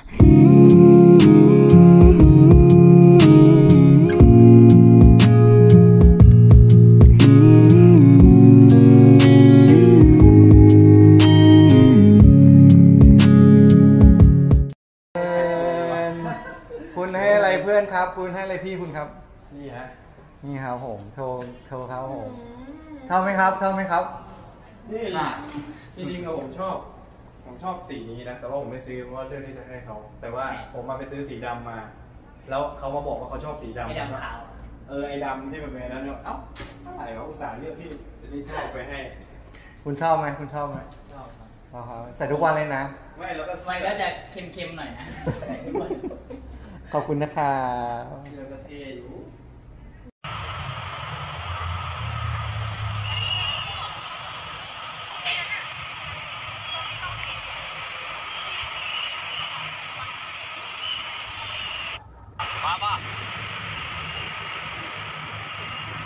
คุณให้อะไรเพื่อนครับคุณให้อะไรพี่คุณครับนี่ฮะนี่ครับผมโชว์ครับผมชอบไหมครับชอบไหมครับนี่จริงๆผมชอบสีนี้นะแต่ว่าผมไม่ซื้อเพราะว่าเลือกที่จะให้เขาแต่ว่าผมมาไปซื้อสีดำมาแล้วเขามาบอกว่าเขาชอบสีดำไอ้ดำขาวไอ้ดำที่มันเป็นนั้นเนี่ยเอ้าอะไรวะอุตส่าห์เลือกที่ชอบไปให้คุณชอบไหมคุณชอบไหมชอบครับใส่ทุกวันเลยนะไม่แล้วก็ไฟก็จะเค็มๆหน่อยนะขอบคุณนะครับเสื้อก็เท่อยู่มา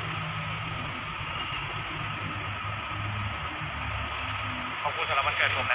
ขอบคุณสำหรับวันเกิดผมนะ